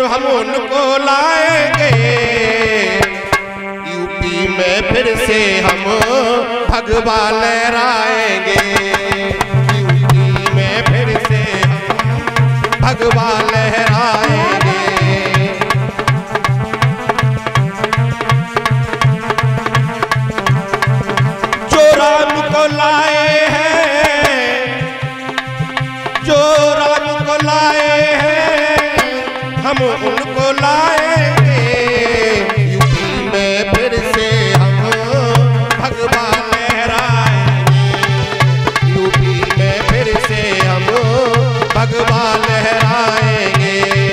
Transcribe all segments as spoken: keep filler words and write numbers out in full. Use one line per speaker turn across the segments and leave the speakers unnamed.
और हम उनको लाएंगे। यूपी में फिर से हम भगवा लहराएंगे। यूपी में फिर से हम भगवा लहराएंगे। जो राम को लाए हैं, जो राम को लाए हैं, हम उनको लाएंगे। यूपी में फिर से हम भगवा लहराएंगे। यूपी में फिर से हम भगवा लहराएंगे।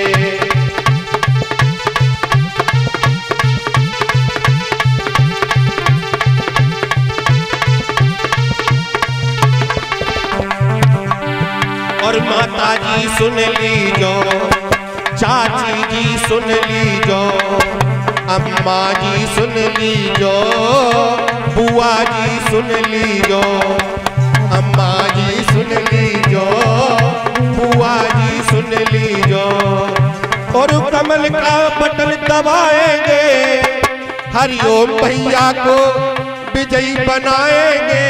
और माता जी सुन लीजो, चाची जी सुन लीजो, अम्मा जी सुन लीजो, बुआ जी सुन लीजो, अम्मा जी सुन लीजो, बुआ जी सुन लीजो। और कमल का बटन दबाएंगे, हरिओम भैया को विजयी बनाएंगे।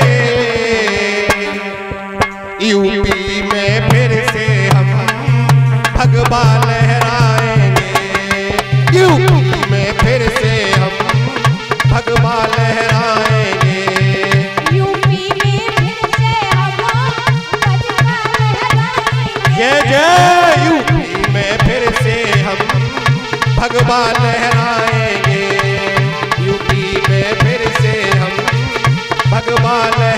यूपी में फिर से हम भगवा लहराएंगे। यूपी में फिर से हम भगवा लहराएंगे।
यूपी में फिर से हम भगवा लहराएंगे।
जय जय। यूपी में फिर से हम भगवा लहराएंगे। यूपी में फिर से हम भगवा लहराएंगे।